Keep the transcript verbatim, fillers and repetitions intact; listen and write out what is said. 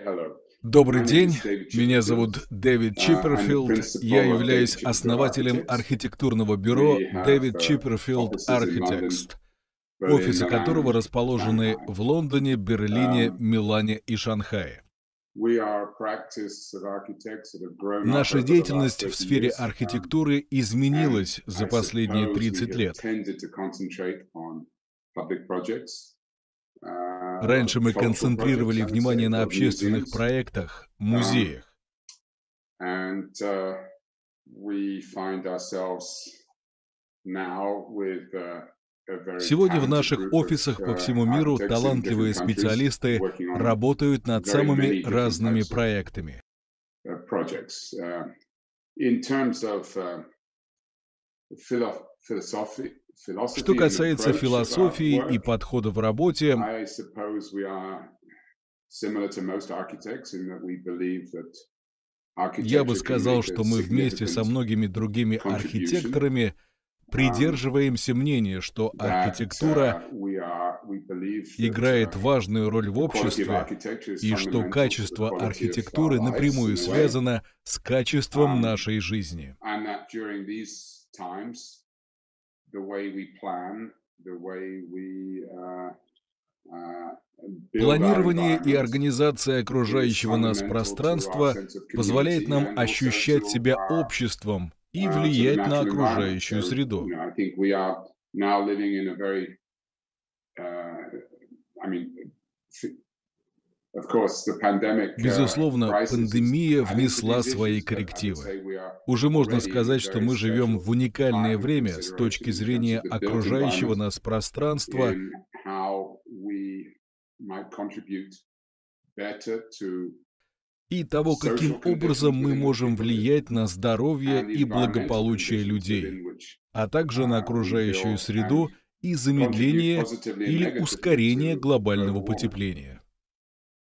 Добрый день, меня зовут Дэвид Чипперфилд, я являюсь основателем архитектурного бюро David Chipperfield Architects, офисы которого расположены в Лондоне, Берлине, Милане и Шанхае. Наша деятельность в сфере архитектуры изменилась за последние тридцать лет. Раньше мы концентрировали внимание на общественных проектах, музеях. Сегодня в наших офисах по всему миру талантливые специалисты работают над самыми разными проектами. Что касается философии и подхода в работе, я бы сказал, что мы вместе со многими другими архитекторами придерживаемся мнения, что архитектура играет важную роль в обществе и что качество архитектуры напрямую связано с качеством нашей жизни. Планирование и организация окружающего нас пространства позволяет нам ощущать себя обществом и влиять на окружающую среду. Безусловно, пандемия внесла свои коррективы. Уже можно сказать, что мы живем в уникальное время с точки зрения окружающего нас пространства и того, каким образом мы можем влиять на здоровье и благополучие людей, а также на окружающую среду и замедление или ускорение глобального потепления.